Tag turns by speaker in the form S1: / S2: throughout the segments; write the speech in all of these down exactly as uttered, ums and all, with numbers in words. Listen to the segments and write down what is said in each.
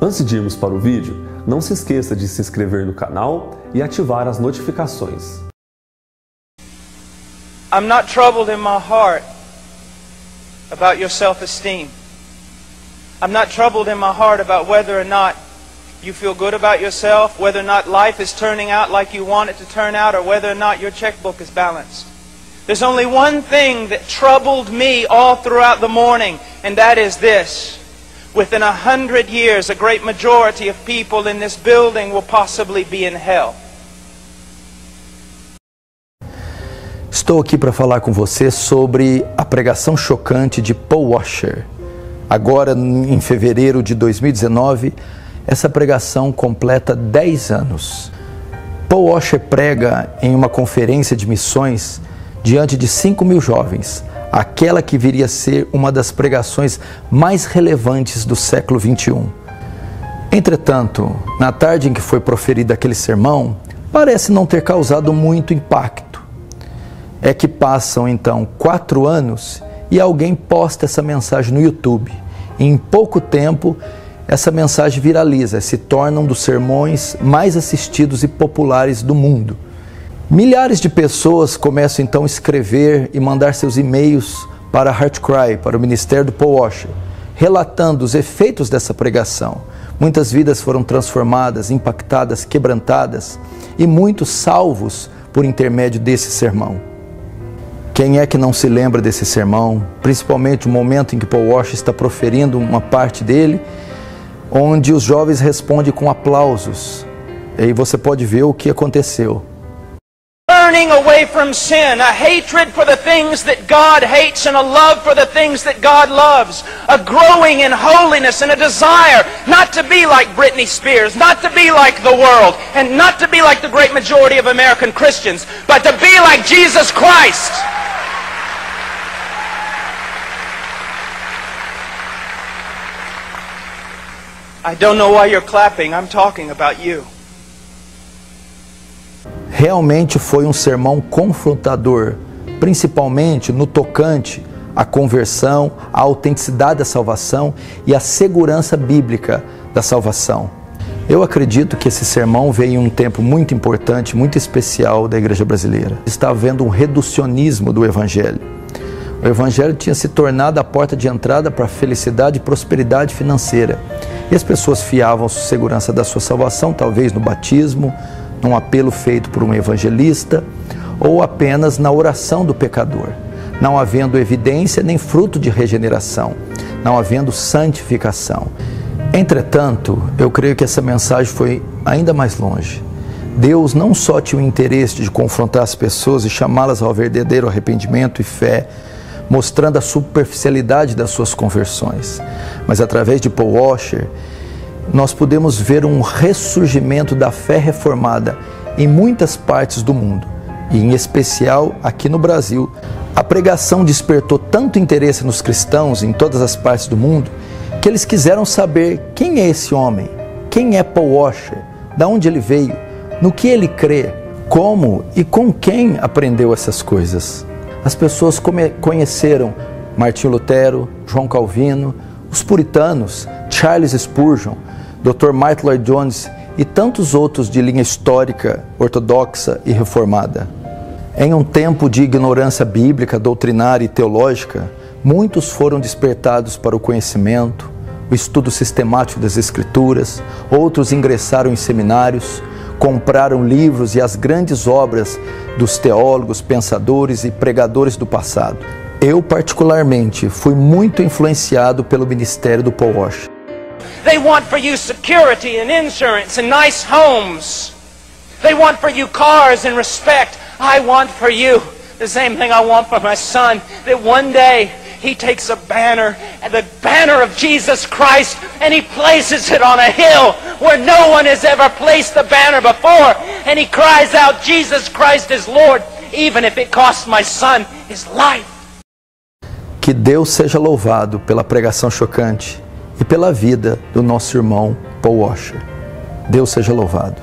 S1: Antes de irmos para o vídeo, não se esqueça de se inscrever no canal e ativar as notificações.
S2: I'm not troubled in my heart about your self-esteem. I'm not troubled in my heart about whether or not you feel good about yourself, whether or not life is turning out like you want it to turn out, or whether or not your checkbook is balanced. There's only one thing that troubled me all throughout the morning, and that is this. Within a hundred years, a great majority of people in this building will possibly be in hell.
S3: Estou aqui para falar com você sobre a pregação chocante de Paul Washer. Agora, em fevereiro de dois mil e dezenove, essa pregação completa dez anos. Paul Washer prega em uma conferência de missões diante de cinco mil jovens, aquela que viria a ser uma das pregações mais relevantes do século vinte e um. Entretanto, na tarde em que foi proferido aquele sermão, parece não ter causado muito impacto. É que passam então quatro anos e alguém posta essa mensagem no YouTube. E em pouco tempo, essa mensagem viraliza, se torna um dos sermões mais assistidos e populares do mundo. Milhares de pessoas começam então a escrever e mandar seus e-mails para HeartCry, para o ministério do Paul Washer, relatando os efeitos dessa pregação. Muitas vidas foram transformadas, impactadas, quebrantadas e muitos salvos por intermédio desse sermão. Quem é que não se lembra desse sermão? Principalmente o momento em que Paul Washer está proferindo uma parte dele, onde os jovens respondem com aplausos. E aí você pode ver o que aconteceu.
S2: Turning away from sin, a hatred for the things that God hates and a love for the things that God loves, a growing in holiness and a desire not to be like Britney Spears, not to be like the world, and not to be like the great majority of American Christians, but to be like Jesus Christ. I don't know why you're clapping. I'm talking about you.
S3: Realmente foi um sermão confrontador, principalmente no tocante à conversão, à autenticidade da salvação e à segurança bíblica da salvação. Eu acredito que esse sermão veio em um tempo muito importante, muito especial da igreja brasileira. Está havendo um reducionismo do evangelho. O evangelho tinha se tornado a porta de entrada para a felicidade e prosperidade financeira. E as pessoas fiavam sua segurança da sua salvação, talvez no batismo, num apelo feito por um evangelista, ou apenas na oração do pecador, não havendo evidência nem fruto de regeneração, não havendo santificação. Entretanto, eu creio que essa mensagem foi ainda mais longe. Deus não só tinha o interesse de confrontar as pessoas e chamá-las ao verdadeiro arrependimento e fé, mostrando a superficialidade das suas conversões, mas através de Paul Washer, nós podemos ver um ressurgimento da fé reformada em muitas partes do mundo, e em especial aqui no Brasil. A pregação despertou tanto interesse nos cristãos em todas as partes do mundo, que eles quiseram saber quem é esse homem, quem é Paul Washer, de onde ele veio, no que ele crê, como e com quem aprendeu essas coisas. As pessoas conheceram Martinho Lutero, João Calvino, os puritanos, Charles Spurgeon, doutor Martyn Lloyd-Jones e tantos outros de linha histórica, ortodoxa e reformada. Em um tempo de ignorância bíblica, doutrinária e teológica, muitos foram despertados para o conhecimento, o estudo sistemático das Escrituras, outros ingressaram em seminários, compraram livros e as grandes obras dos teólogos, pensadores e pregadores do passado. Eu, particularmente, fui muito influenciado pelo ministério do Paul Washer.
S2: They want for you security and insurance and nice homes. They want for you cars and respect. I want for you the same thing I want for my son, that one day he takes a banner, the banner of Jesus Christ, and he places it on a hill where no one has ever placed the banner before, and he cries out, Jesus Christ is Lord, even if it costs my son his life.
S3: Que Deus seja louvado pela pregação chocante e pela vida do nosso irmão Paul Washer. Deus seja louvado.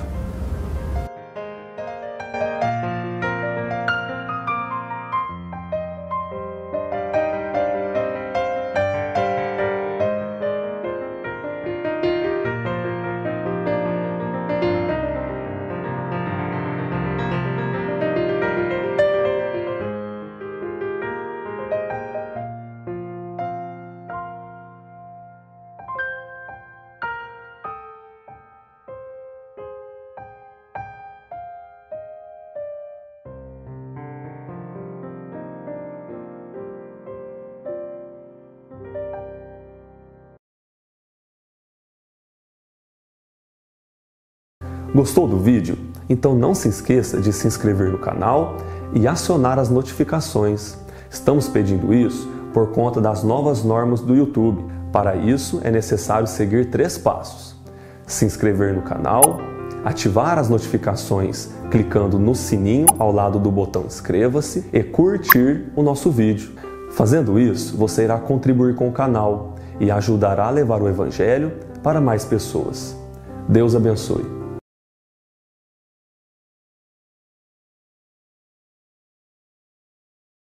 S1: Gostou do vídeo? Então não se esqueça de se inscrever no canal e acionar as notificações. Estamos pedindo isso por conta das novas normas do YouTube. Para isso é necessário seguir três passos: se inscrever no canal, ativar as notificações clicando no sininho ao lado do botão inscreva-se e curtir o nosso vídeo. Fazendo isso, você irá contribuir com o canal e ajudará a levar o Evangelho para mais pessoas. Deus abençoe.